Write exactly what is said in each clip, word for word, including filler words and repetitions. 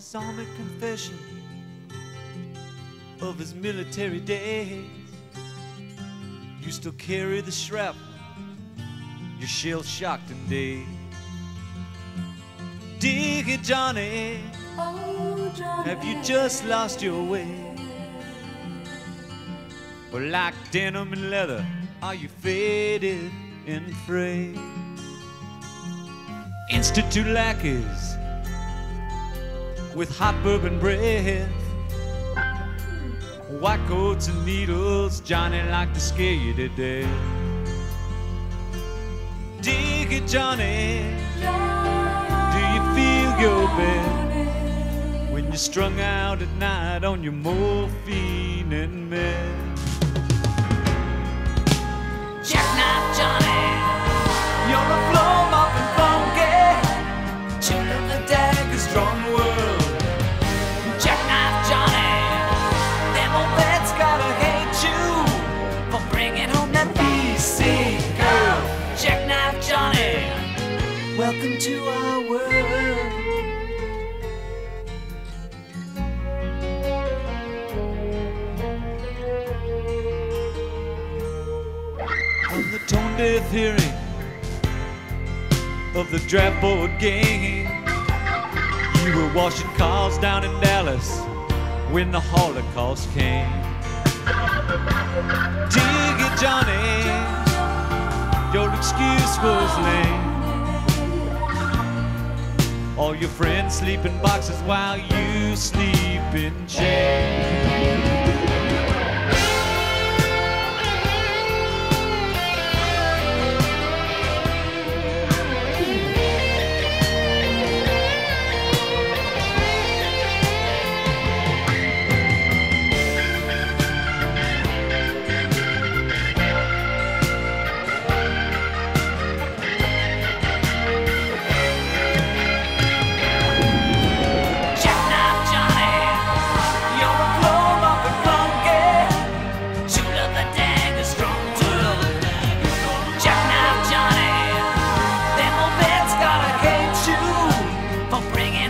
balsamic confession of his military days. You still carry the shrapnel, you're shell-shocked and dead. Dig it, Johnny, Oh, Johnny, have you just lost your way? Or like denim and leather, are you faded and frayed? Institute lackeys with hot bourbon breath, white coats and needles, Johnny like to scare you to death. Dig it, Johnny, do you feel your best when you're strung out at night on your morphine and meth? Jackknife Johnny, You're a flow mopping funky, chill of the dagger's strong world. Jackknife Johnny, them old vets gotta hate you for bringing home that B C girl. Jackknife Johnny, welcome to our world. From the tone-deaf hearing of the draft board game, you were washing cars down in Dallas when the Holocaust came. Dig it, Johnny, your excuse was lame. All your friends sleep in boxes while you sleep in chains.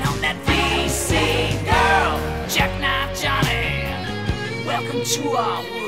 Welcome to our